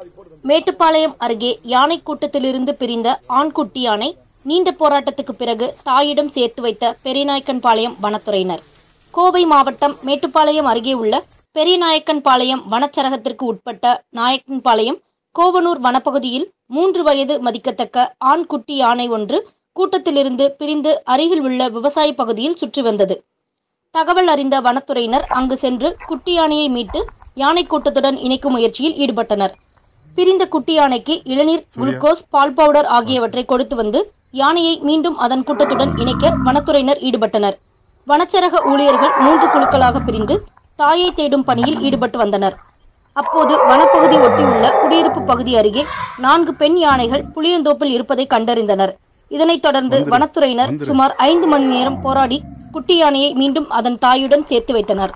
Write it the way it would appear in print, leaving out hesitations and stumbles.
மேட்டுப்பாளையம் அருகே யானை கூட்டத்திலிருந்து பிரிந்த ஆண்குட்டி யானை நீண்ட போராட்டத்துக்கு பிறகு தாயிடம் சேர்த்து வைத்த பெரியநாயக்கன்பாளையம் வனத்துறையினர். கோவை மாவட்டம் மேட்டுப்பாளையம் அருகே உள்ள பெரியநாயக்கன்பாளையம் வனச்சரகத்திற்கு உட்பட்ட நாயக்கன்பாளையம் கோவனூர் வனப்பகுதியில் 3 வயது மதிக்கத்தக்க ஆண்குட்டி யானை ஒன்று கூட்டத்திலிருந்து பிரிந்து அருகில் உள்ள விவசாய பகுதியில் சுற்றி வந்தது. தகவல் அறிந்த வனத்துறையினர் அங்கு சென்று குட்டி யானையை மீட்டு யானை கூட்டத்துடன் இணைக்கும் முயற்சியில் ஈடுபட்டனர். பிரிந்த குட்டி யானைக்கு இளநீர், குளுக்கோஸ், பால் பவுடர் ஆகியவற்றை கொடுத்து வந்து யானையை மீண்டும் அதன் கூட்டத்துடன் இணைக்க வனத்துறையினர் ஈடுபட்டனர். வனச்சரக ஊழியர்கள் 3 குழுக்களாக பிரிந்து தாயை தேடும் பணியில் ஈடுபட்டு வந்தனர். அப்போது வனப்பகுதி ஒட்டியுள்ள குடியிருப்பு பகுதி அருகே 4 பெண் யானைகள் புளியந்தோப்பில் இருப்பதை கண்டறிந்தனர். இதனைத் தொடர்ந்து வனத்துறையினர் சுமார் 5 மணி நேரம் போராடி குட்டி யானையை மீண்டும் அதன் தாயுடன் சேர்த்து வைத்தனர்.